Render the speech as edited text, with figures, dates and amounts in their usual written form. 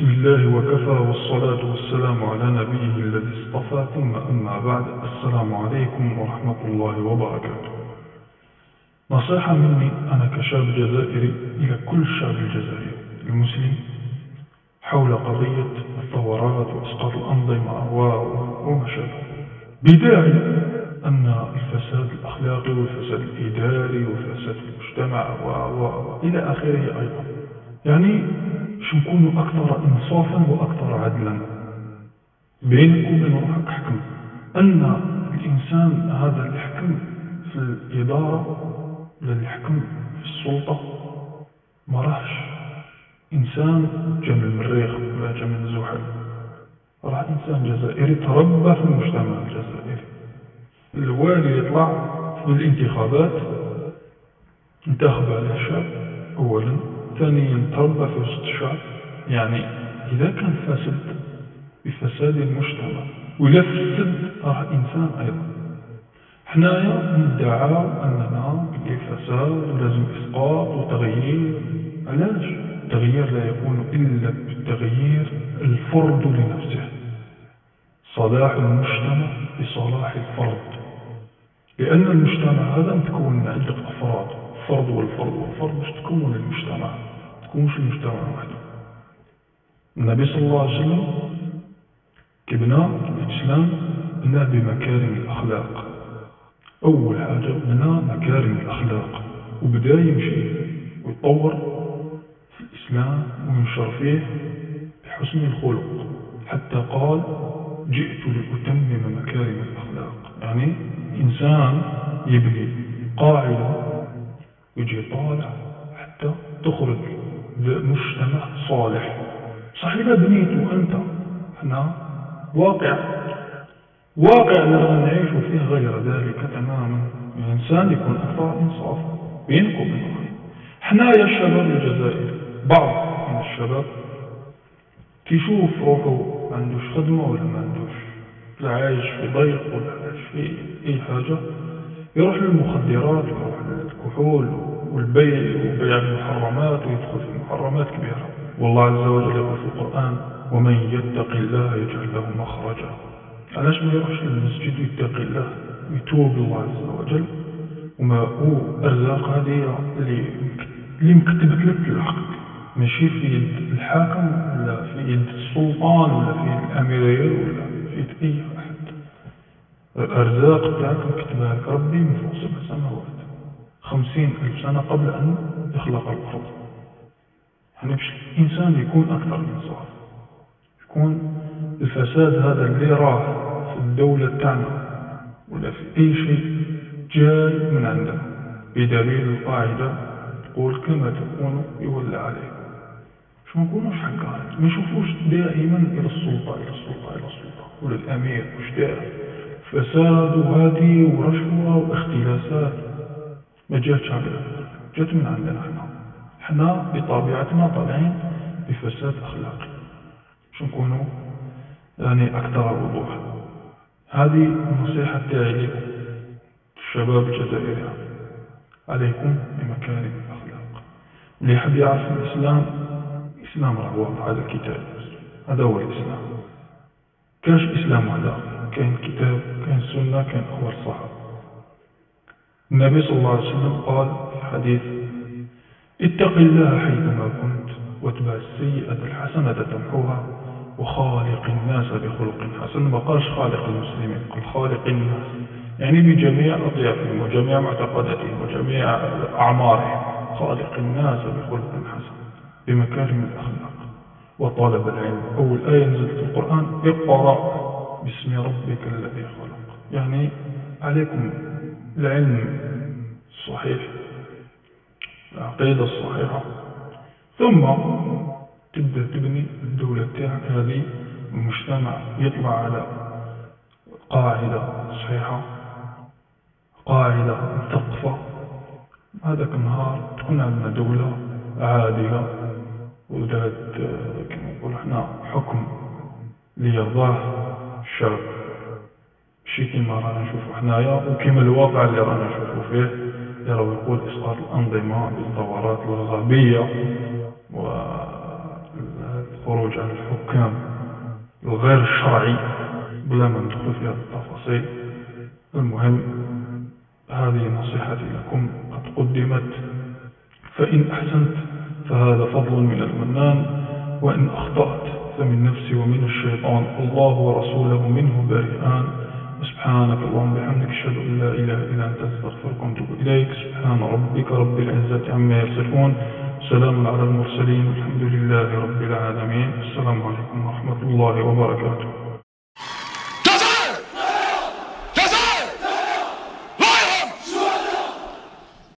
الله وكفى والصلاة والسلام على نبيه الذي اصطفى ثم أما بعد. السلام عليكم ورحمة الله وبركاته. نصيحة مني أنا كشاب جزائري إلى كل الشعب الجزائري المسلم حول قضية الثورات وإسقاط الأنظمة وما شابه، بداعي أن الفساد الأخلاقي والفساد الإداري وفساد المجتمع وإلى آخره أيضا، يعني باش نكونوا أكثر إنصافا وأكثر عدلا بينك وبين روحك. حكم أن الإنسان هذا اللي يحكم في الإدارة ولا اللي يحكم في السلطة ما راهش إنسان جا من المريخ ولا جا من الزحل، راه إنسان جزائري تربى في المجتمع الجزائري. الوالي يطلع في الانتخابات انتخب على الشعب أولا، ثانيا تربى في وسط الشعب. يعني إذا كان فاسد بفساد المجتمع ولا فسد راه إنسان أيضا. حنايا ندعى أننا الفساد ولازم إسقاط وتغيير. علاش؟ التغيير لا يكون إلا بتغيير الفرد لنفسه، صلاح المجتمع بصلاح الفرد، لأن المجتمع هذا متكون من عدة أفراد، فرد والفرد باش تكون المجتمع، تكونش المجتمع وحده. النبي صلى الله عليه وسلم كبنى الإسلام بناه بمكارم الأخلاق. أول حاجة بنى مكارم الأخلاق وبدأ يمشي ويطور في الإسلام وينشر فيه بحسن الخلق، حتى قال جئت لأتمم مكارم الأخلاق. يعني إنسان يبني قاعدة ويجي طالع حتى تخرج مجتمع صالح. صحيح إذا بنيته أنت، احنا واقع لا نعيش فيه غير ذلك تماما. الإنسان يكون أكثر إنصاف بينك وبين احنا يا الشباب الجزائري، بعض من الشباب تشوف روحه ما عندوش خدمة ولا ما عندوش، لا عايش في ضيق ولا عايش في أي حاجة، يروح للمخدرات ويروح للكحول والبيع وبيع المحرمات ويدخل في محرمات كبيرة. والله عز وجل يقول في القرآن ومن يتق الله يجعل له مخرجا. علاش ما يروحش للمسجد ويتقي الله ويتوب الله عز وجل؟ وما هو أرزاق هذه اللي مكتبت لك في الحق، ماشي في يد الحاكم ولا في يد السلطان ولا في يد الأمير ولا في يد أي أحد. الأرزاق بتاعك مكتبها لك ربي من فوق 7 سنوات، 50,000 سنة قبل أن يخلق الأرض. يعني باش الإنسان يكون أكثر إنصاف، يكون الفساد هذا اللي راه في الدولة تاعنا ولا في أي شيء جاي من عندنا، بدليل القاعدة تقول كما تكون يولى عليك. باش ما نكونوش حكاية، ما نشوفوش دائما إلى السلطة ولا الأمير واش داير. فساد وهادي ورشوة واختلاسات ما جاتش علينا، جات من عندنا احنا بطبيعتنا طالعين بفساد أخلاقي. باش نكونوا يعني أكثر وضوحا. هذه النصيحة تاعي لكم الشباب الجزائري، عليكم بمكارم الأخلاق. اللي يحب يعرف الإسلام راه واضح هذا الكتاب، هذا هو الإسلام. كاش إسلام هذا، كاين كتاب، كاين سنة، كاين أخبار الصحابة. النبي صلى الله عليه وسلم قال في حديث اتق الله حيثما كنت واتبع السيئة الحسنة تمحوها وخالق الناس بخلق حسن. ما قالش خالق المسلمين، قال خالق الناس، يعني بجميع أطيافهم وجميع معتقداتهم وجميع أعمارهم. خالق الناس بخلق حسن، بمكارم الأخلاق وطالب العلم. أول آية نزلت في القرآن اقرأ باسم ربك الذي خلق، يعني عليكم العلم الصحيح، العقيدة الصحيحة، ثم تبدأ تبني الدولة تاعك هذه. المجتمع يطلع على قاعدة صحيحة، قاعدة مثقفة. هذاك النهار تكون عندنا دولة عادلة وذات كما نقول احنا حكم ليرضاه الشعب، ماشي كما رانا نشوفوا حنايا وكما الواقع اللي رانا نشوفوا فيه. يرى يقول إسقاط الأنظمة بالثورات الغبية الخروج على الحكام الغير الشرعي بلا ما ندخل في هذه التفاصيل. المهم هذه نصيحتي لكم قد قدمت، فإن أحسنت فهذا فضل من المنان، وإن أخطأت فمن نفسي ومن الشيطان، الله ورسوله منه بريئان. سبحانك اللهم وبحمدك أشهد أن لا إله إلا أنت أستغفرك وأتوب إليك. سبحان ربك رب العزة عما يصفون، سلام على المرسلين، والحمد لله رب العالمين. السلام عليكم ورحمة الله وبركاته.